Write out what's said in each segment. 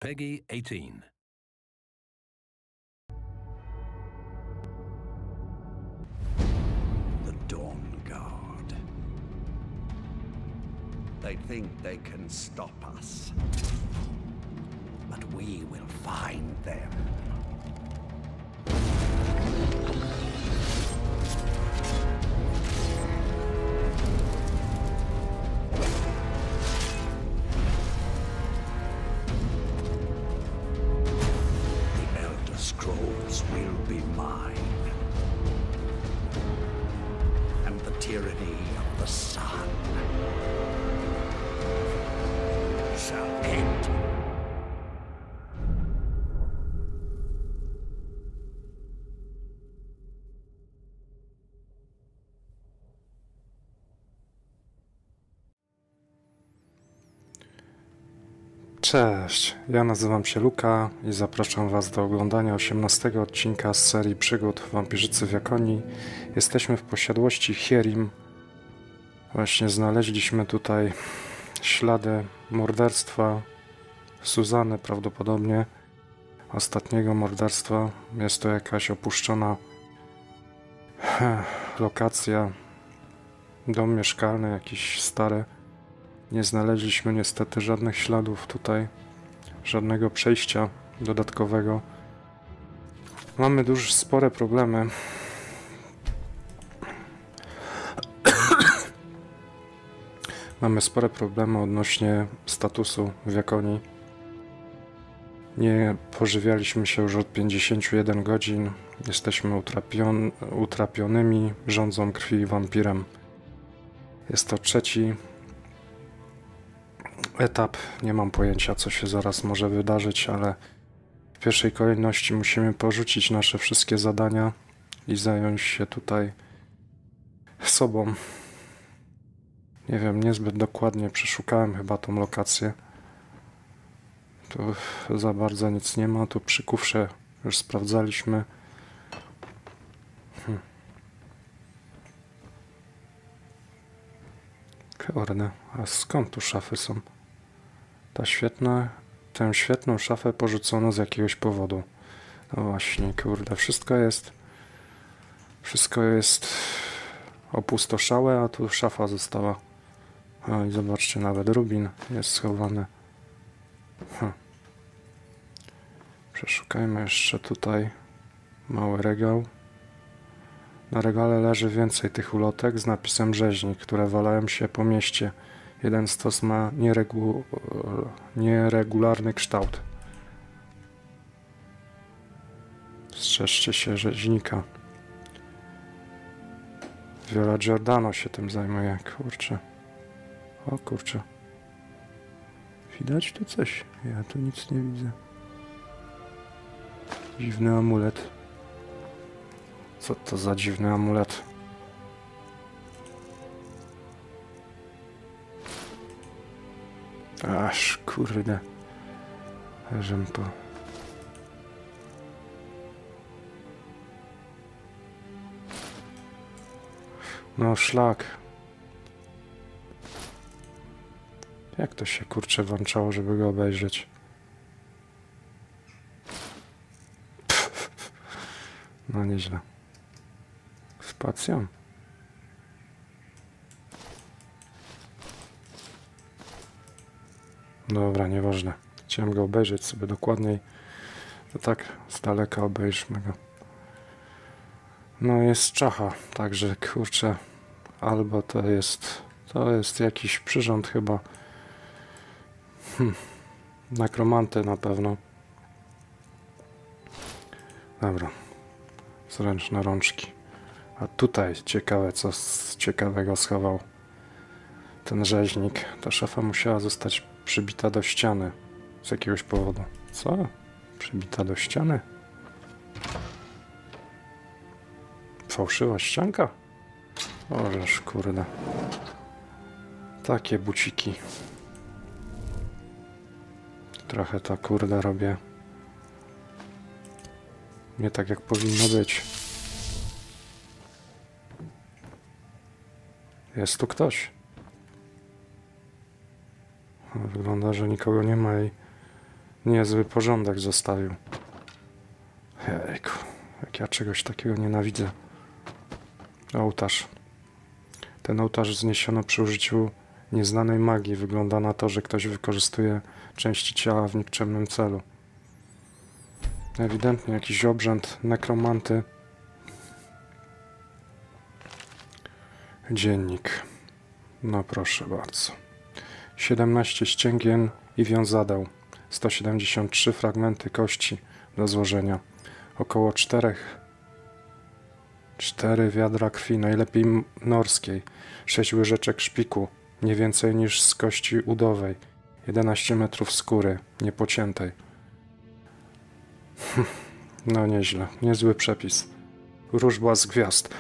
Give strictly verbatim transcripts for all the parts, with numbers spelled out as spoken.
Peggy eighteen. The Dawn Guard. They think they can stop us. But we will find them. The Elder Scrolls will be mine. And the tyranny of the sun shall end. Cześć, ja nazywam się Luka i zapraszam Was do oglądania osiemnastego odcinka z serii przygód Wampirzycy w Jakonii. Jesteśmy w posiadłości Hierim. Właśnie znaleźliśmy tutaj ślady morderstwa Suzanny prawdopodobnie. Ostatniego morderstwa. Jest to jakaś opuszczona lokacja. Dom mieszkalny, jakiś stary. Nie znaleźliśmy niestety żadnych śladów tutaj, żadnego przejścia dodatkowego. Mamy duże, spore problemy. Mamy spore problemy odnośnie statusu w Jakonii. Nie pożywialiśmy się już od pięćdziesięciu jeden godzin. Jesteśmy utrapion utrapionymi rządzą krwi wampirem. Jest to trzeci etap. Nie mam pojęcia, co się zaraz może wydarzyć, ale w pierwszej kolejności musimy porzucić nasze wszystkie zadania i zająć się tutaj sobą. Nie wiem, niezbyt dokładnie przeszukałem chyba tą lokację. Tu za bardzo nic nie ma. Tu przy kufrze już sprawdzaliśmy. Hm. Kurde, a skąd tu szafy są? Ta świetna, tę świetną szafę porzucono z jakiegoś powodu. No właśnie, kurde, wszystko jest wszystko jest opustoszałe, a tu szafa została. O, i zobaczcie, nawet rubin jest schowany. Hm. Przeszukajmy jeszcze tutaj mały regał. Na regale leży więcej tych ulotek z napisem rzeźnik, które walają się po mieście. Jeden stos ma nieregu... nieregularny kształt. Strzeżcie się rzeźnika. Viola Giordano się tym zajmuje, kurczę. O kurczę. Widać tu coś? Ja tu nic nie widzę. Dziwny amulet. Co to za dziwny amulet? Aż kurde. Żem po... No szlak. Jak to się kurczę włączało, żeby go obejrzeć? No nieźle. Spacją. Dobra, nieważne. Chciałem go obejrzeć sobie dokładniej. To tak z daleka obejrzmy go. No jest czacha, także kurczę. Albo to jest... To jest jakiś przyrząd chyba. Hm. Nekromanty na pewno. Dobra. Zręczne rączki. A tutaj ciekawe, co z ciekawego schował ten rzeźnik. Ta szafa musiała zostać przybita do ściany z jakiegoś powodu. Co? Przybita do ściany? Fałszywa ścianka? Ożeż kurde. Takie buciki. Trochę to kurde robię. Nie tak jak powinno być. Jest tu ktoś. Wygląda, że nikogo nie ma i Niezły porządek zostawił. Jejku, jak ja czegoś takiego nienawidzę. Ołtarz. Ten ołtarz zniesiono przy użyciu nieznanej magii. Wygląda na to, że ktoś wykorzystuje części ciała w nikczemnym celu. Ewidentnie jakiś obrzęd nekromanty. Dziennik. No proszę bardzo. siedemnaście ścięgien i wiązadeł. sto siedemdziesiąt trzy fragmenty kości do złożenia. Około czterech. Cztery wiadra krwi, najlepiej norskiej. Sześć łyżeczek szpiku, nie więcej niż z kości udowej. jedenaście metrów skóry, niepociętej. No nieźle, niezły przepis. Wróżba z gwiazd.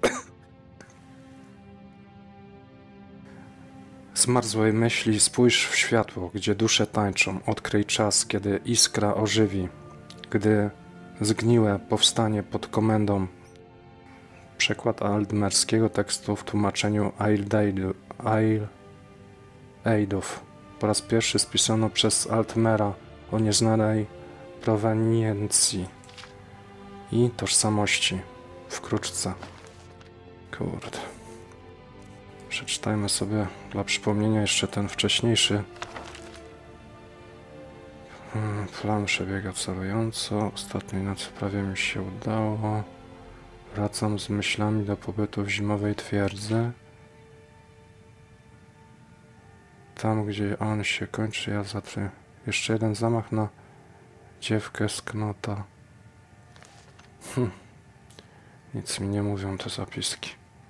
Zmarzłej myśli, spójrz w światło, gdzie dusze tańczą. Odkryj czas, kiedy iskra ożywi. Gdy zgniłe powstanie pod komendą. Przekład altmerskiego tekstu w tłumaczeniu Eildów. Po raz pierwszy spisano przez Altmera o nieznanej proweniencji i tożsamości. Wkrótce. Kurde. Przeczytajmy sobie dla przypomnienia jeszcze ten wcześniejszy. Hmm, plan przebiega wzorowująco. Ostatniej nocy prawie mi się udało. Wracam z myślami do pobytu w zimowej twierdzy. Tam, gdzie on się kończy, ja zatrę. Jeszcze jeden zamach na dziewkę z Knota. Hm. Nic mi nie mówią te zapiski.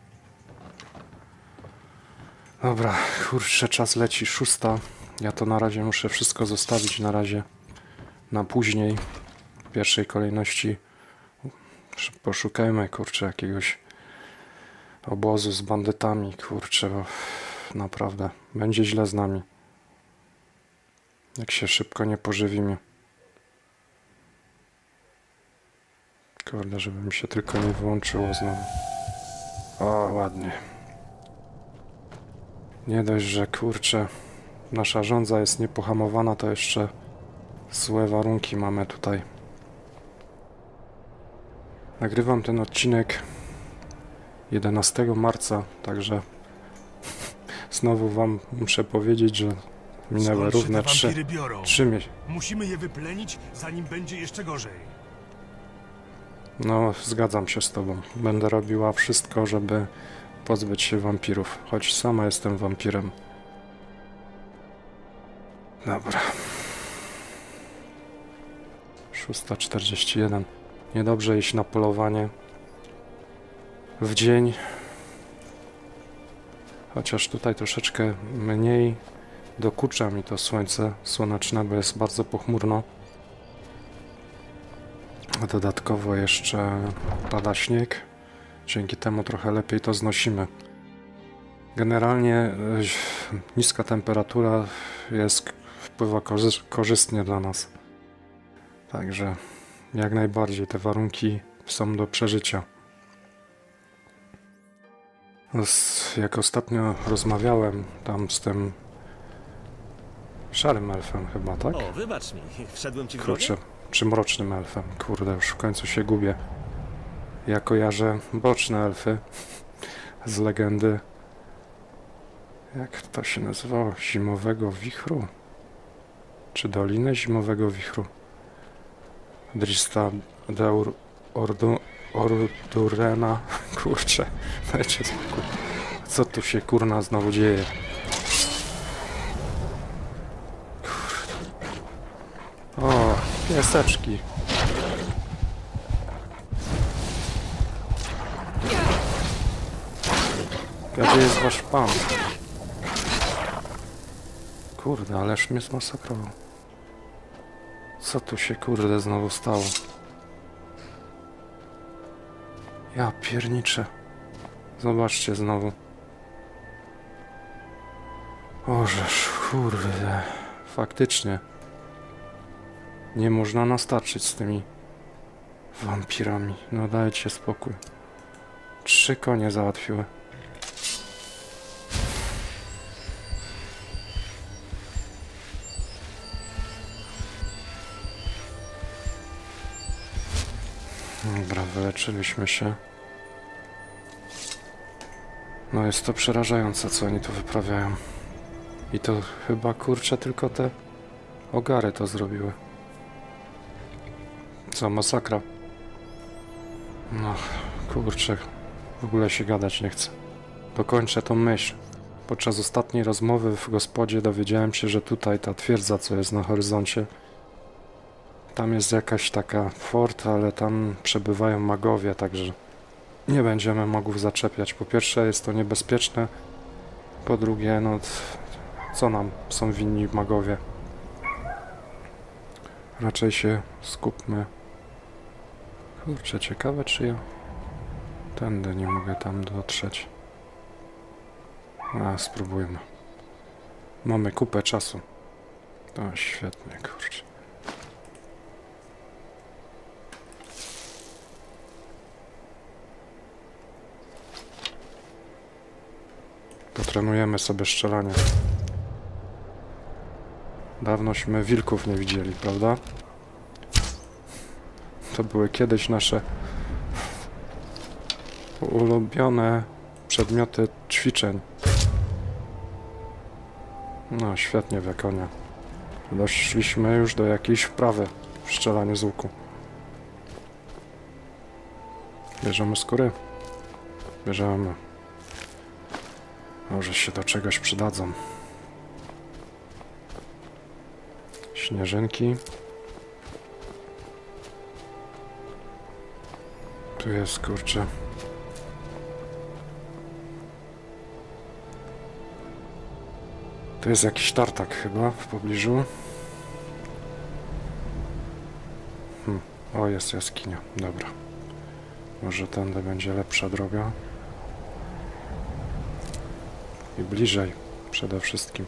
Dobra, kurczę, czas leci, szósta. Ja to na razie muszę wszystko zostawić na razie na później. W pierwszej kolejności poszukajmy, kurczę, jakiegoś obozu z bandytami, kurczę, bo naprawdę będzie źle z nami. Jak się szybko nie pożywimy. Kurde, żeby mi się tylko nie wyłączyło znowu. O, ładnie. Nie dość, że kurczę, nasza żądza jest niepohamowana, to jeszcze złe warunki mamy tutaj. Nagrywam ten odcinek jedenastego marca, także znowu wam muszę powiedzieć, że minęły równe trzy, trzy miesiące. Musimy je wyplenić, zanim będzie jeszcze gorzej. No, zgadzam się z tobą. Będę robiła wszystko, żeby pozbyć się wampirów, choć sama jestem wampirem. Dobra. szósta czterdzieści jeden. Niedobrze iść na polowanie w dzień. Chociaż tutaj troszeczkę mniej dokucza mi to słońce słoneczne, bo jest bardzo pochmurno. A dodatkowo jeszcze pada śnieg. Dzięki temu trochę lepiej to znosimy. Generalnie niska temperatura jest, wpływa korzystnie dla nas. Także jak najbardziej te warunki są do przeżycia. Jak ostatnio rozmawiałem tam z tym szarym elfem chyba, tak? O, wybacz mi, wszedłem ci w Kurczę, drogę? czy mrocznym elfem? Kurde, już w końcu się gubię. Ja kojarzę mroczne elfy z legendy. Jak to się nazywało? Zimowego wichru? Czy Dolinę Zimowego Wichru? Drista Deur Ordu, Ordurena. Kurczę, dajcie spokój. Co tu się kurna znowu dzieje? Kurde. O, pieseczki. Gdzie jest wasz pan? Kurde, ależ mnie zmasakrował. Co tu się kurde znowu stało? Ja pierniczę. Zobaczcie znowu. Ożeż, kurde. Faktycznie. Nie można nastarczyć z tymi wampirami. No dajcie spokój. Trzy konie załatwiły. Dobra, wyleczyliśmy się. No jest to przerażające, co oni tu wyprawiają. I to chyba, kurczę, tylko te ogary to zrobiły. Co, masakra. No, kurczę, w ogóle się gadać nie chcę. Dokończę tą myśl. Podczas ostatniej rozmowy w gospodzie dowiedziałem się, że tutaj ta twierdza, co jest na horyzoncie, tam jest jakaś taka fort, ale tam przebywają magowie, także nie będziemy magów zaczepiać. Po pierwsze jest to niebezpieczne, po drugie, no co nam są winni magowie? Raczej się skupmy. Kurczę, ciekawe, czy ja tędy nie mogę tam dotrzeć. A, spróbujmy. Mamy kupę czasu. To świetnie, kurczę. Potrenujemy sobie strzelanie. Dawnośmy wilków nie widzieli, prawda? To były kiedyś nasze ulubione przedmioty ćwiczeń. No, świetnie, Wiakonia. Doszliśmy już do jakiejś wprawy w strzelaniu z łuku. Bierzemy skóry? Bierzemy. Może się do czegoś przydadzą. Śnieżynki. Tu jest, kurczę. Tu jest jakiś tartak chyba w pobliżu. Hmm. O, jest jaskinia. Dobra. Może tędy będzie lepsza droga. I bliżej przede wszystkim.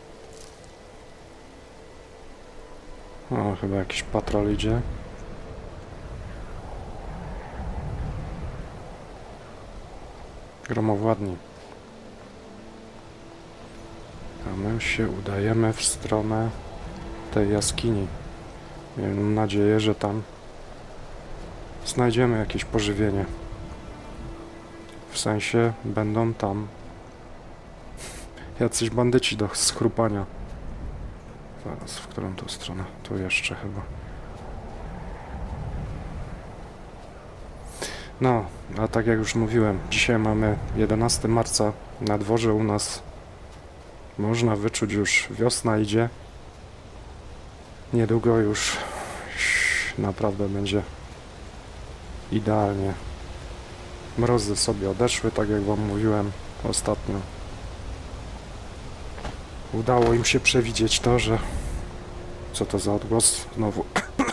O, chyba jakiś patrol idzie. Gromowładni. A my się udajemy w stronę tej jaskini. Mam nadzieję, że tam znajdziemy jakieś pożywienie. W sensie będą tam jacyś bandyci do schrupania. Zaraz, w którą to stronę? Tu jeszcze chyba. No, a tak jak już mówiłem, dzisiaj mamy jedenastego marca. Na dworze u nas można wyczuć, już wiosna idzie. Niedługo już naprawdę będzie idealnie. Mrozy sobie odeszły, tak jak wam mówiłem ostatnio. Udało im się przewidzieć to, że... Co to za odgłos? Znowu.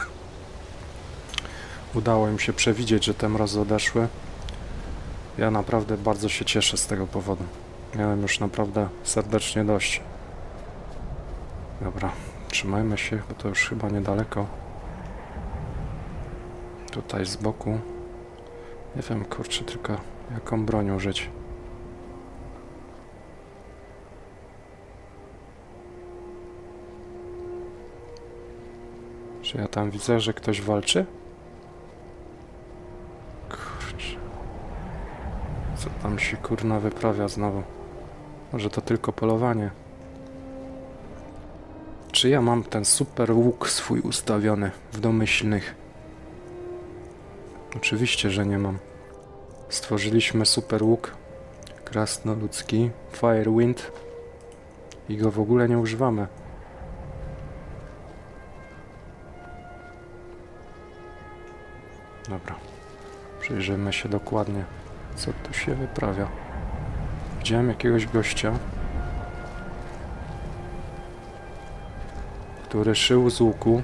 Udało im się przewidzieć, że te mrozy odeszły. Ja naprawdę bardzo się cieszę z tego powodu. Miałem już naprawdę serdecznie dość. Dobra, trzymajmy się, bo to już chyba niedaleko. Tutaj z boku. Nie wiem, kurczę, tylko jaką broń użyć. Czy ja tam widzę, że ktoś walczy? Kurczę. Co tam się kurna wyprawia znowu? Może to tylko polowanie? Czy ja mam ten super łuk swój ustawiony w domyślnych? Oczywiście, że nie mam. Stworzyliśmy super łuk krasnoludzki Firewind i go w ogóle nie używamy. Dobra, przyjrzymy się dokładnie, co tu się wyprawia. Widziałem jakiegoś gościa, który szył z łuku.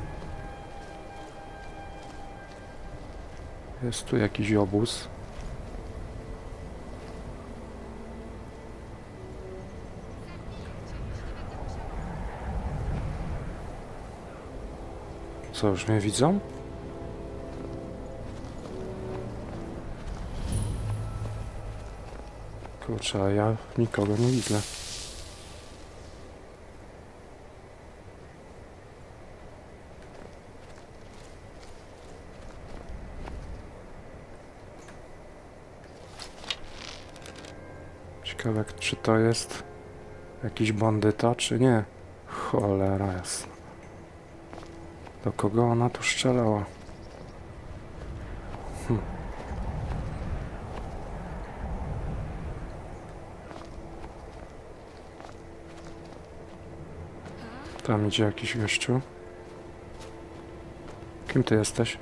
Jest tu jakiś obóz. Co, już mnie widzą? Kurczę, a ja nikogo nie widzę. Ciekawe, czy to jest jakiś bandyta, czy nie? Cholera jasna. Do kogo ona tu strzelała? Hm. Tam idzie jakiś gościu. Kim ty jesteś?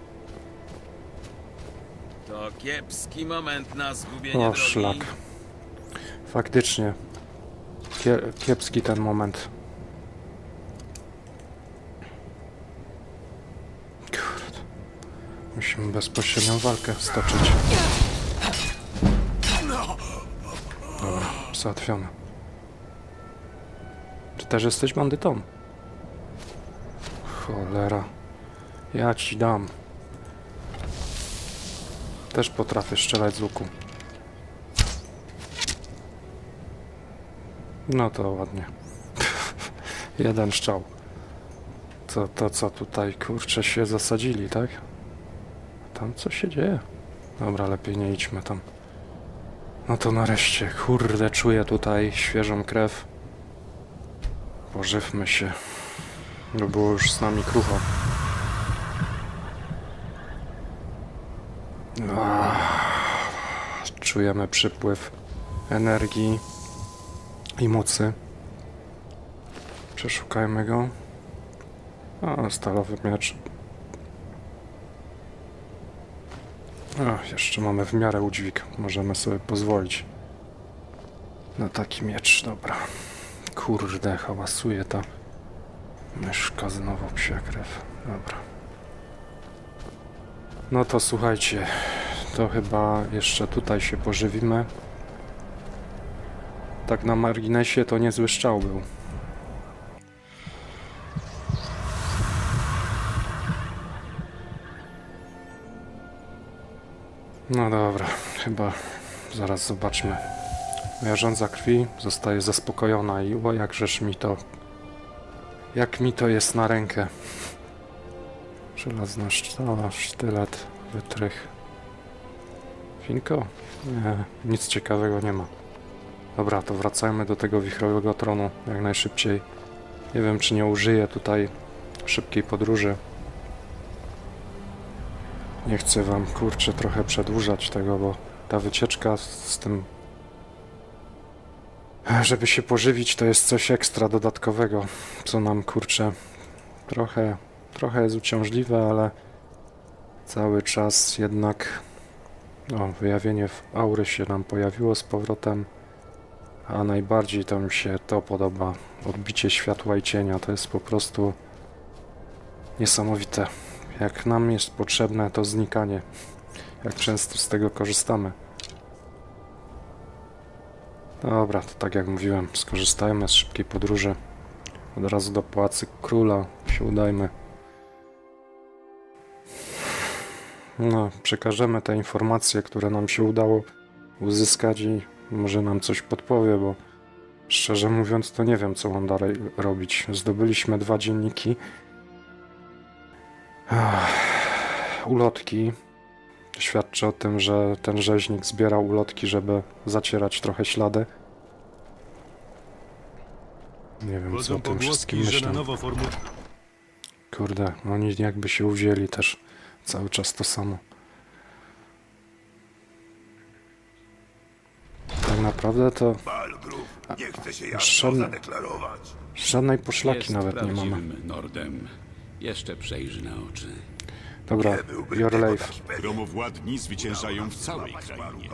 To kiepski moment na zgubienie O, drogi. szlak. Faktycznie. Kie kiepski ten moment. Kurde. Musimy bezpośrednią walkę stoczyć. Dobra, załatwione. Czy też jesteś bandytą? Cholera. Ja ci dam. Też potrafię strzelać z łuku. No to ładnie. Jeden strzał. To, to co tutaj, kurczę, się zasadzili, tak? Tam co się dzieje? Dobra, lepiej nie idźmy tam. No to nareszcie, kurde, czuję tutaj świeżą krew. Pożywmy się. Bo było już z nami krucho. Czujemy przypływ energii i mocy. Przeszukajmy go. A, stalowy miecz. A, jeszcze mamy w miarę udźwig. Możemy sobie pozwolić na taki miecz. Dobra. Kurde, hałasuje ta myszka, znowu psia krew. Dobra. No to słuchajcie, to chyba jeszcze tutaj się pożywimy. Tak na marginesie to niezły strzał był. No dobra, chyba zaraz zobaczmy. Moja żądza krwi zostaje zaspokojona i o jakżeż mi to... Jak mi to jest na rękę. Żelazna szczała, sztylet, wytrych. Finko? Nie, nic ciekawego nie ma. Dobra, to wracajmy do tego wichrowego tronu jak najszybciej. Nie wiem, czy nie użyję tutaj szybkiej podróży. Nie chcę wam, kurczę, trochę przedłużać tego, bo ta wycieczka z tym... Żeby się pożywić, to jest coś ekstra dodatkowego, co nam, kurczę, trochę, trochę jest uciążliwe, ale cały czas jednak... O, wyjawienie w aury się nam pojawiło z powrotem, a najbardziej to mi się to podoba. Odbicie światła i cienia, to jest po prostu niesamowite. Jak nam jest potrzebne to znikanie, jak często z tego korzystamy. Dobra, to tak jak mówiłem, skorzystajmy z szybkiej podróży. Od razu do Pałacu Króla się udajmy. No, przekażemy te informacje, które nam się udało uzyskać i może nam coś podpowie, bo szczerze mówiąc to nie wiem, co mam dalej robić. Zdobyliśmy dwa dzienniki. Ach, ulotki. Świadczy o tym, że ten rzeźnik zbierał ulotki, żeby zacierać trochę ślady. Nie wiem, co o tym wszystkim myślę. Kurde, oni jakby się uwzięli też cały czas to samo. Tak naprawdę to żadne, żadnej poszlaki nawet nie mamy. Nordem. Jeszcze przejrzy na oczy. Dobra, your life. Gromowładni zwyciężają w całej krainie.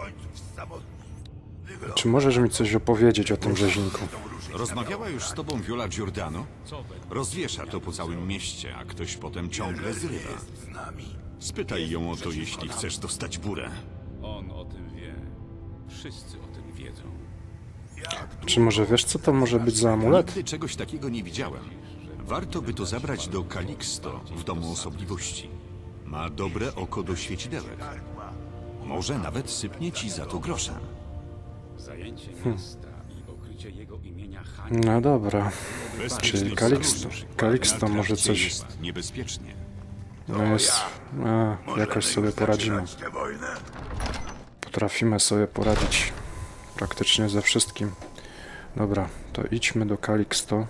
Czy możesz mi coś opowiedzieć o tym rzeźniku? Rozmawiała już z tobą Viola Giordano? Rozwiesza to po całym mieście, a ktoś potem ciągle zrywa. Spytaj ją o to, jeśli chcesz dostać burę. On o tym wie. Wszyscy o tym wiedzą. Czy może wiesz, co to może być za amulet? Nigdy czegoś takiego nie widziałem. Warto by to zabrać do Calixto w Domu Osobliwości. Ma dobre oko do świecidełek. Może nawet sypnie ci za to groszem. Zajęcie miasta i okrycie jego imienia hańbą. No dobra, czyli Bezpieczny Calixto. sojusz. Calixto Na może trakcie coś... jest niebezpiecznie. No jest... A, jakoś sobie poradzimy. Potrafimy sobie poradzić praktycznie ze wszystkim. Dobra, to idźmy do Kaliksto.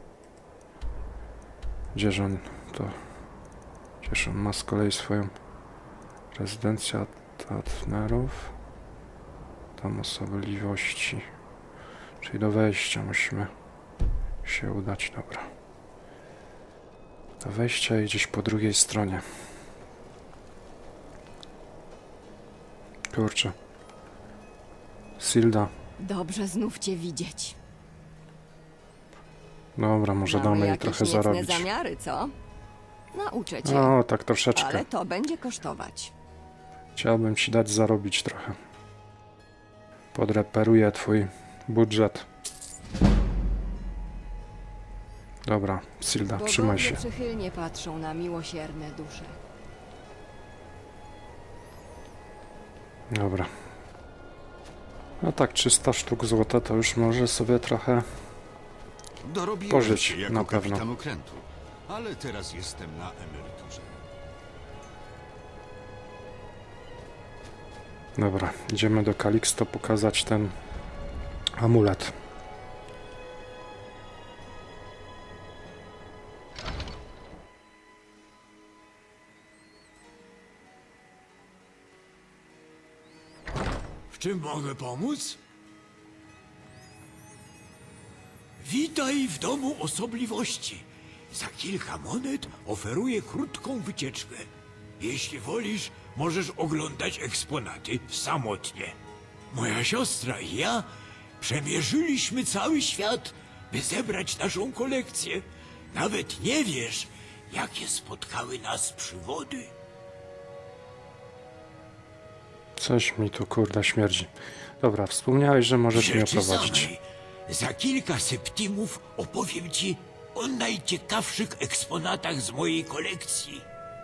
Gdzież on to... Gdzież on ma z kolei swoją rezydencję Tatnerów. Tam osobliwości. Czyli do wejścia musimy się udać. Dobra. Do wejścia i gdzieś po drugiej stronie. Kurczę. Silda. Dobrze znów cię widzieć. Dobra, może Mamy damy jej jakieś trochę niecne zarobić. zamiary, co? Nauczę cię, No, tak troszeczkę. ale to będzie kosztować. Chciałbym ci dać zarobić trochę. Podreperuję twój budżet. Dobra, Silda, trzymaj Bogowie się. przychylnie patrzą na miłosierne dusze. Dobra. No tak, trzysta sztuk złota to już może sobie trochę... Dorobiłem Pożyć, się jako na pewno. kapitan okrętu, ale teraz jestem na emeryturze. Dobra, idziemy do Kaliksto pokazać ten amulet. W czym mogę pomóc? Witaj w domu osobliwości. Za kilka monet oferuję krótką wycieczkę. Jeśli wolisz, możesz oglądać eksponaty samotnie. Moja siostra i ja przemierzyliśmy cały świat, by zebrać naszą kolekcję. Nawet nie wiesz, jakie spotkały nas przygody. Coś mi tu kurde śmierdzi. Dobra, wspomniałeś, że możesz mnie Rzeczy oprowadzić. samej. Za kilka septimów opowiem ci o najciekawszych eksponatach z mojej kolekcji.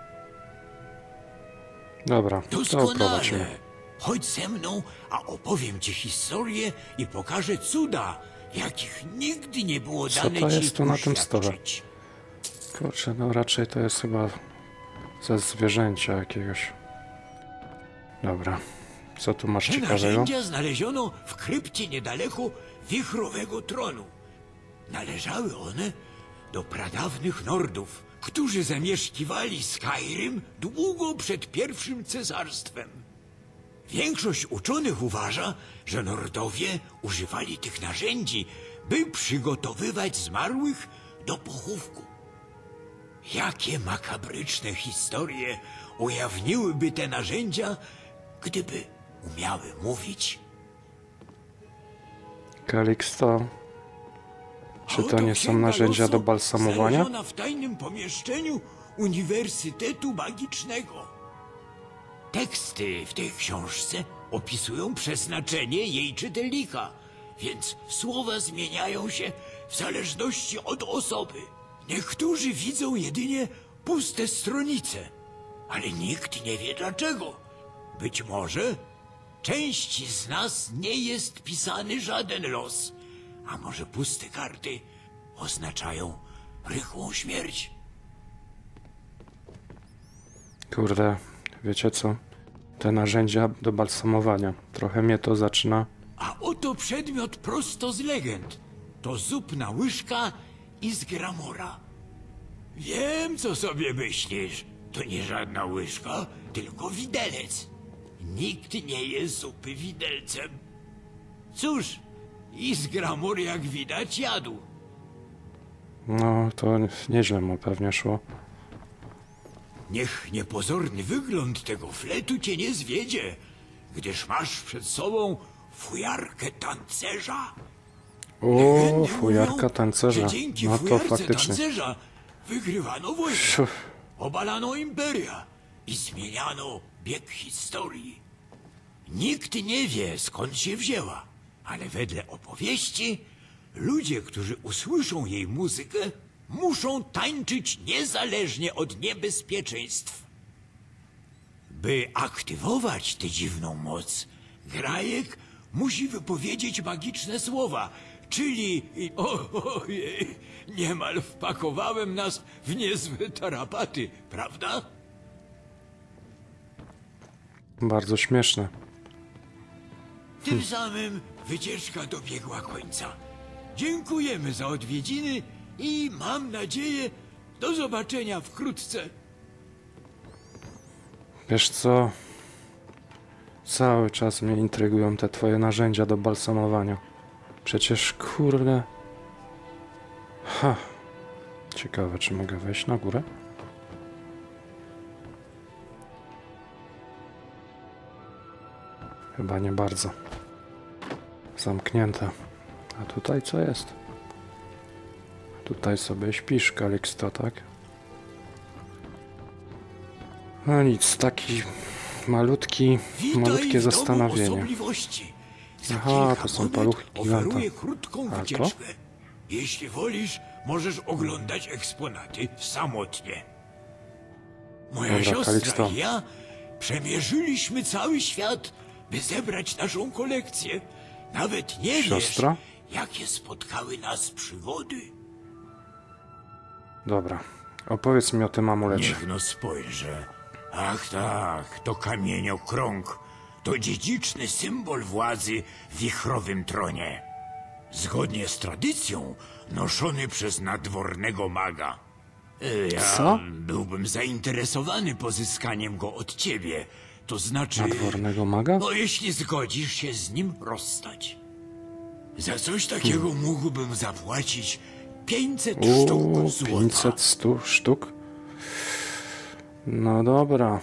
Dobra, to oprowadź Doskonale. mnie. Chodź ze mną, a opowiem ci historię i pokażę cuda, jakich nigdy nie było Co dane to ci jest tu na tym stole? uświadczyć. Kurczę, no raczej to jest chyba ze zwierzęcia jakiegoś. Dobra, co tu masz Te ciekawego? narzędzia znaleziono w krypcie niedaleko wichrowego tronu. Należały one do pradawnych Nordów, którzy zamieszkiwali Skyrim długo przed pierwszym cesarstwem. Większość uczonych uważa, że Nordowie używali tych narzędzi, by przygotowywać zmarłych do pochówku. Jakie makabryczne historie ujawniłyby te narzędzia, gdyby umiały mówić? Kaliksto. Czy to Oto nie są księga narzędzia losu do balsamowania? znaleziona w tajnym pomieszczeniu Uniwersytetu Magicznego. Teksty w tej książce opisują przeznaczenie jej czytelnika, więc słowa zmieniają się w zależności od osoby. Niektórzy widzą jedynie puste stronice, ale nikt nie wie dlaczego. Być może części z nas nie jest pisany żaden los, a może puste karty oznaczają rychłą śmierć. Kurde, wiecie co? Te narzędzia do balsamowania. Trochę mnie to zaczyna... A oto przedmiot prosto z legend. To zupna łyżka i z Gramora. Wiem, co sobie myślisz. To nie żadna łyżka, tylko widelec. Nikt nie je zupy widelcem. Cóż, i z Gramor, jak widać, jadł. No, to nieźle mu pewnie szło. Niech niepozorny wygląd tego fletu cię nie zwiedzie, gdyż masz przed sobą fujarkę tancerza. O, Legendy fujarka mówią, tancerza. że dzięki No to fujarce faktycznie. tancerza wygrywano wojnę, Pff, obalano imperia i zmieniano bieg historii. Nikt nie wie, skąd się wzięła, ale wedle opowieści ludzie, którzy usłyszą jej muzykę, muszą tańczyć niezależnie od niebezpieczeństw. By aktywować tę dziwną moc, grajek musi wypowiedzieć magiczne słowa, czyli... O, ojej, niemal wpakowałem nas w niezłe tarapaty, prawda? bardzo śmieszne. Tym samym wycieczka dobiegła końca. Dziękujemy za odwiedziny i mam nadzieję, do zobaczenia wkrótce. Wiesz co? Cały czas mnie intrygują te twoje narzędzia do balsamowania. Przecież kurde... Ha. Ciekawe, czy mogę wejść na górę? Chyba nie bardzo. Zamknięte. A tutaj co jest? Tutaj sobie śpisz, Kaliksto, tak? No nic, taki malutki, Witaj malutkie w domu zastanowienie. osobliwości. Za Aha, kilka to są monet paluchy giganta. oferuję krótką A to? wycieczkę. Jeśli wolisz, możesz oglądać eksponaty samotnie. Moja Dobra, siostra Kaliksto. i ja przemierzyliśmy cały świat, by zebrać naszą kolekcję. Nawet nie Siostra? wiesz, jakie spotkały nas przygody. Dobra, opowiedz mi o tym amulecie. Niech no spojrzę. Ach tak, to kamieniokrąg. To dziedziczny symbol władzy w wichrowym tronie. Zgodnie z tradycją noszony przez nadwornego maga. E, Ja Co? byłbym zainteresowany pozyskaniem go od ciebie. To znaczy... Nadwornego maga? No jeśli zgodzisz się z nim rozstać. Za coś takiego mógłbym zapłacić pięćset Uuu, sztuk złota. pięćset stu sztuk? No dobra.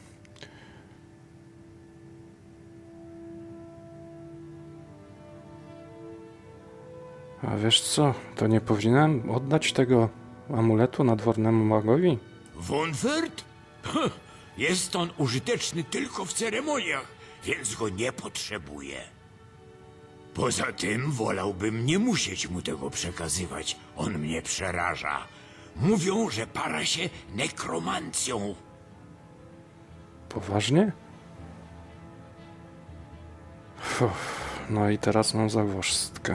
A wiesz co, to nie powinienem oddać tego amuletu nadwornemu magowi? Wunfert? Jest on użyteczny tylko w ceremoniach, więc go nie potrzebuję. Poza tym wolałbym nie musieć mu tego przekazywać. On mnie przeraża. Mówią, że para się nekromancją. Poważnie? Uff, no i teraz mam zagwozdkę.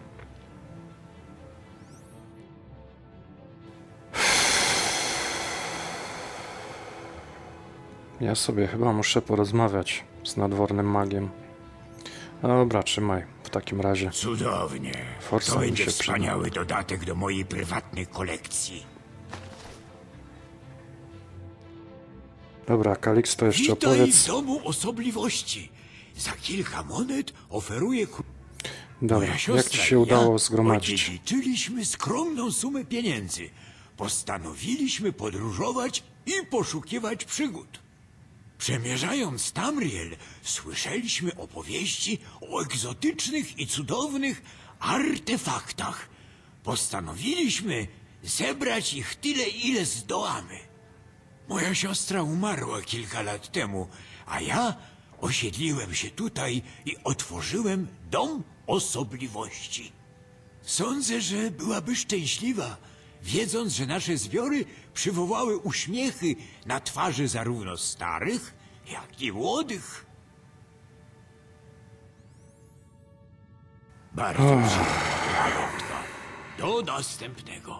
Ja sobie chyba muszę porozmawiać z nadwornym magiem. Dobra, trzymaj w takim razie. Cudownie. Forsa To mi będzie się wspaniały dodatek do mojej prywatnej kolekcji. Dobra, Kaliksto, jeszcze Witaj opowiedz. w domu osobliwości. Za kilka monet oferuję... kró- Dobra, Moja jak siostra ci się i udało ja zgromadzić? odziedziczyliśmy skromną sumę pieniędzy. Postanowiliśmy podróżować i poszukiwać przygód. Przemierzając Tamriel, słyszeliśmy opowieści o egzotycznych i cudownych artefaktach. Postanowiliśmy zebrać ich tyle, ile zdołamy. Moja siostra umarła kilka lat temu, a ja osiedliłem się tutaj i otworzyłem dom osobliwości. Sądzę, że byłaby szczęśliwa, wiedząc, że nasze zbiory przywołały uśmiechy na twarzy zarówno starych, jak i młodych. Bardzo przyjemna pamiątka. Do następnego.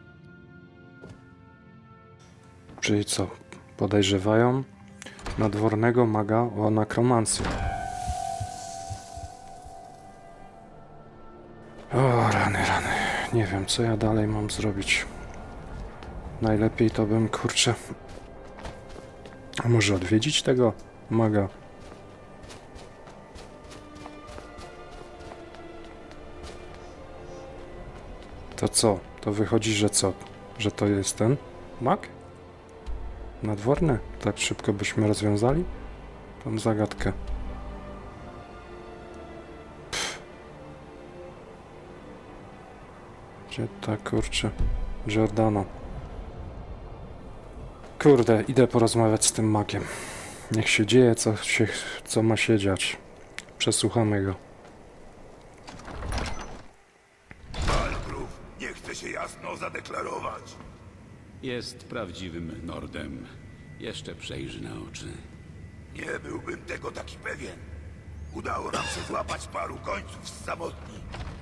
Czyli co? Podejrzewają nadwornego maga o nekromancję. O, rany, rany. Nie wiem, co ja dalej mam zrobić. Najlepiej to bym, kurczę... A może odwiedzić tego maga? To co? To wychodzi, że co? Że to jest ten mag? Nadworny? Tak szybko byśmy rozwiązali tą zagadkę. Pff. Gdzie ta kurczę Giordano? Kurde, idę porozmawiać z tym magiem. Niech się dzieje, co, się, co ma się dziać. Przesłuchamy go. Walgrów nie chce się jasno zadeklarować. Jest prawdziwym Nordem. Jeszcze przejrzy na oczy. Nie byłbym tego taki pewien. Udało nam się złapać paru końców z samotni.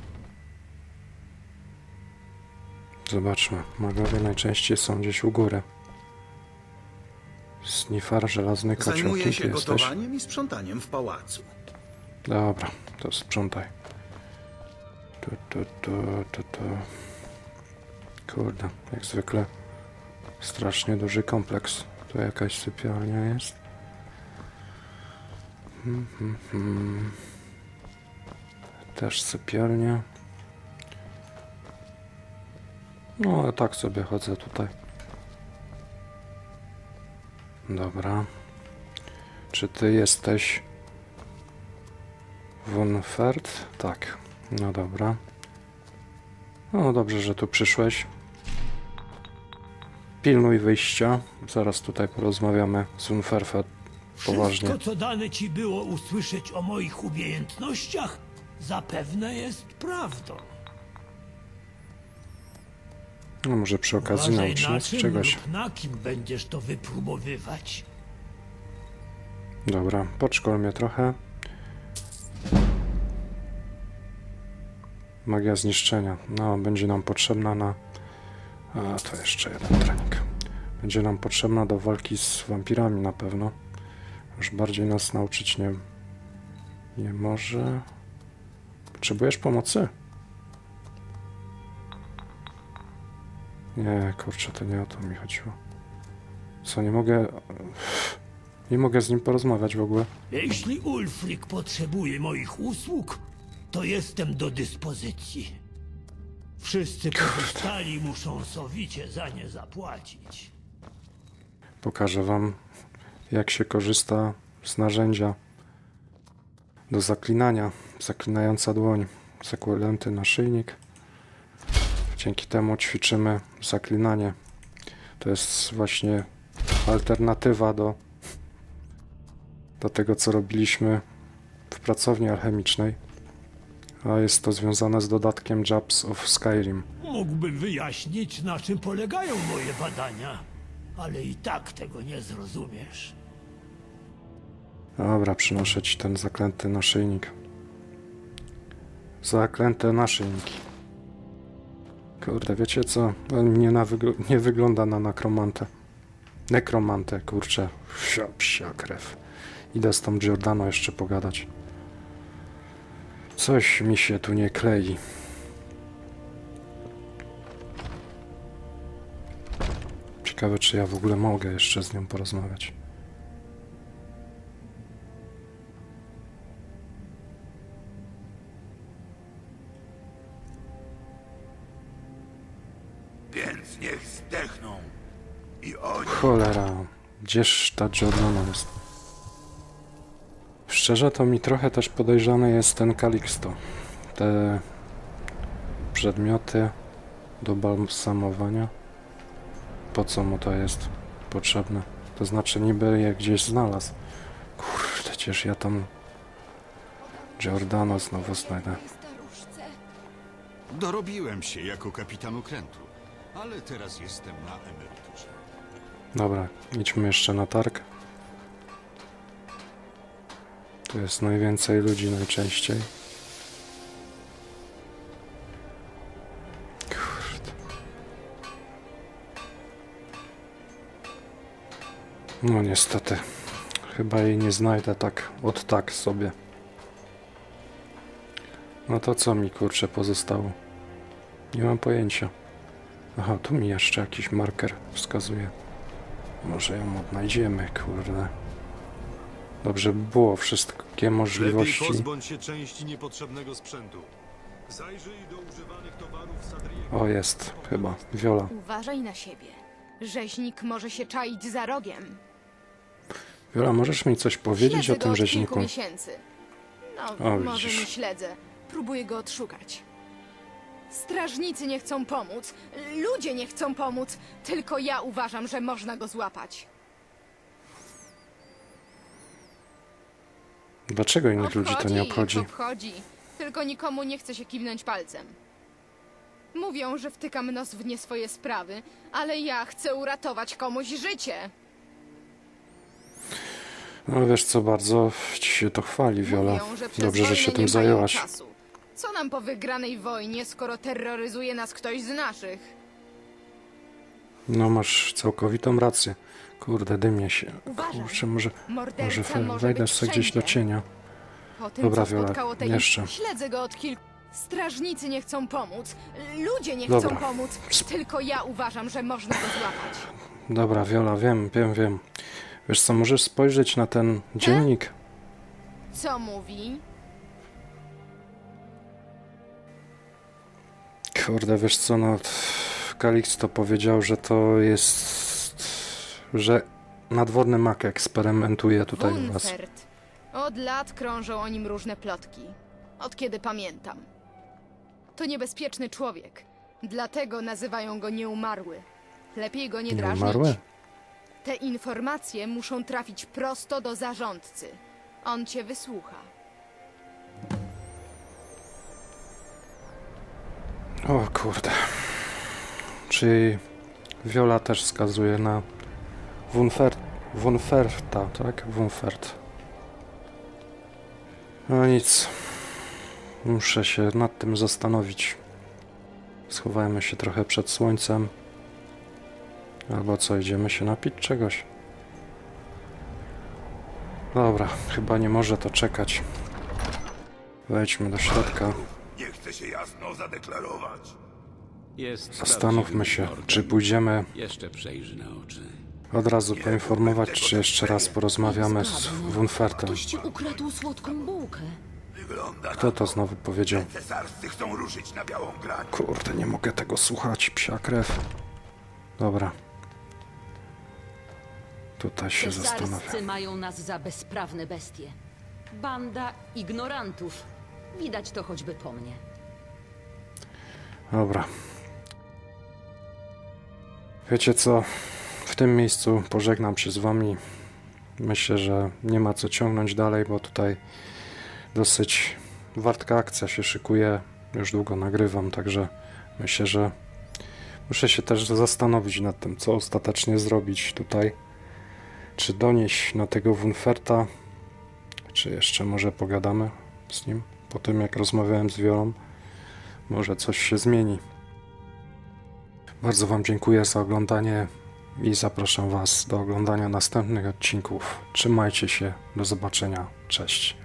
Zobaczmy. Magowie najczęściej są gdzieś u góry. Snifar, żelazny kocioł. Zajmuję Kim się ty jesteś? gotowaniem i sprzątaniem w pałacu. Dobra, to sprzątaj. Tu, tu, tu, tu, tu. Kurde, jak zwykle strasznie duży kompleks. Tu jakaś sypialnia jest. Hmm, hmm, hmm. Też sypialnia. No, ale tak sobie chodzę tutaj. Dobra. Czy ty jesteś Wunfert? Tak. No dobra. No dobrze, że tu przyszłeś. Pilnuj wyjścia. Zaraz tutaj porozmawiamy z Wunferfet poważnie. Wszystko, co dane ci było usłyszeć o moich umiejętnościach, zapewne jest prawdą. No może przy okazji Uważaj nauczy na nas czym czegoś. lub na kim będziesz to wypróbowywać. Dobra, podszkol mnie trochę. Magia zniszczenia. No, będzie nam potrzebna na... A, to jeszcze jeden trening. Będzie nam potrzebna do walki z wampirami na pewno. Już bardziej nas nauczyć nie... Nie może... Potrzebujesz pomocy? Nie, kurczę, to nie o to mi chodziło. Co, nie mogę... Nie mogę z nim porozmawiać w ogóle. Jeśli Ulfric potrzebuje moich usług, to jestem do dyspozycji. Wszyscy pozostali muszą sowicie za nie zapłacić. Pokażę wam, jak się korzysta z narzędzia do zaklinania. Zaklinająca dłoń. Zaklęty naszyjnik. Dzięki temu ćwiczymy zaklinanie. To jest właśnie alternatywa do, do tego, co robiliśmy w pracowni alchemicznej. A jest to związane z dodatkiem Jabs of Skyrim. Mógłbym wyjaśnić, na czym polegają moje badania, ale i tak tego nie zrozumiesz. Dobra, przynoszę ci ten zaklęty naszyjnik. Zaklęte naszyjniki. Kurde, wiecie co? On nie, na wygl nie wygląda na nekromantę. Nekromantę, kurczę. Psia, psia krew. Idę z tą Giordano jeszcze pogadać. Coś mi się tu nie klei. Ciekawe, czy ja w ogóle mogę jeszcze z nią porozmawiać. Więc niech zdechną. I oni... Cholera, gdzież ta Giordano jest? Szczerze, to mi trochę też podejrzany jest ten Calixto. Te przedmioty do balsamowania. Po co mu to jest potrzebne? To znaczy niby je gdzieś znalazł. Kurde, przecież ja tam Giordano znowu znajdę. Dorobiłem się jako kapitan okrętu, ale teraz jestem na emeryturze. Dobra, idźmy jeszcze na targ. Tu jest najwięcej ludzi najczęściej. Kurde. No niestety. Chyba jej nie znajdę tak od tak sobie. No to co mi kurczę pozostało? Nie mam pojęcia. Aha, tu mi jeszcze jakiś marker wskazuje. Może ją odnajdziemy, kurde. Dobrze by było wszystkie możliwości. Lepiej pozbądź się części niepotrzebnego sprzętu. Zajrzyj do używanych towarów Sadriego. O, jest, chyba. Wiola. Uważaj na siebie. Rzeźnik może się czaić za rogiem. Wiola, możesz mi coś powiedzieć Śledzę o tym go od rzeźniku? kilku miesięcy. No, O, może widzisz. nie śledzę. Próbuję go odszukać. Strażnicy nie chcą pomóc. Ludzie nie chcą pomóc. Tylko ja uważam, że można go złapać. Dlaczego innych ludzi to nie obchodzi? Obchodzi. Tylko nikomu nie chce się kiwnąć palcem. Mówią, że wtykam nos w nie swoje sprawy, ale ja chcę uratować komuś życie. No wiesz co, bardzo ci się to chwali, Wiola. Mówią, że przez Dobrze, że wojnę się nie tym mają zajęłaś. czasu. Co nam po wygranej wojnie, skoro terroryzuje nas ktoś z naszych? No masz całkowitą rację. Kurde, dymie się. Uważaj. Kurczę, może, Morderca może we- może wejdę być sobie gdzieś do wszędzie. cienia. Po tym, Dobra, co Viola, spotkało tej... jeszcze. Śledzę go od kilku... Strażnicy nie chcą pomóc. Ludzie nie Dobra. chcą pomóc. Tylko ja uważam, że można go złapać. Dobra, Viola, wiem, wiem, wiem. Wiesz co, możesz spojrzeć na ten dziennik? Co mówi? Kurde, wiesz co, no... Calixto powiedział, że to jest... że nadwodny mak eksperymentuje tutaj u was. Wunfert. Od lat krążą o nim różne plotki. Od kiedy pamiętam. To niebezpieczny człowiek. Dlatego nazywają go nieumarły. Lepiej go nie drażnić. Nieumarły? Te informacje muszą trafić prosto do zarządcy. On cię wysłucha. O kurde. Czyli Viola też wskazuje na Wunfer... Wunferta, tak? Wunfert. No nic. Muszę się nad tym zastanowić. Schowajmy się trochę przed słońcem. Albo co, idziemy się napić czegoś? Dobra, chyba nie może to czekać. Wejdźmy do środka. Nie chcę się jasno zadeklarować. Jest Zastanówmy się, prawdziwym czy lordem. pójdziemy Jeszcze przejrzy na oczy. od razu poinformować, czy jeszcze raz porozmawiamy z Wunfertem. Ktoś ci ukradł słodką bułkę. Wygląda Kto to znowu powiedział? na cesarscy chcą ruszyć na białą granic. Kurde, nie mogę tego słuchać, psia krew. Dobra. Tutaj się zastanawiam. Cesarscy mają nas za bezprawne bestie. Banda ignorantów. Widać to choćby po mnie. Dobra. Wiecie co? W tym miejscu pożegnam się z wami. Myślę, że nie ma co ciągnąć dalej, bo tutaj dosyć wartka akcja się szykuje. Już długo nagrywam, także myślę, że muszę się też zastanowić nad tym, co ostatecznie zrobić tutaj. Czy donieść na tego Wunferta, czy jeszcze może pogadamy z nim po tym, jak rozmawiałem z Violą. Może coś się zmieni. Bardzo wam dziękuję za oglądanie i zapraszam was do oglądania następnych odcinków. Trzymajcie się, do zobaczenia, cześć.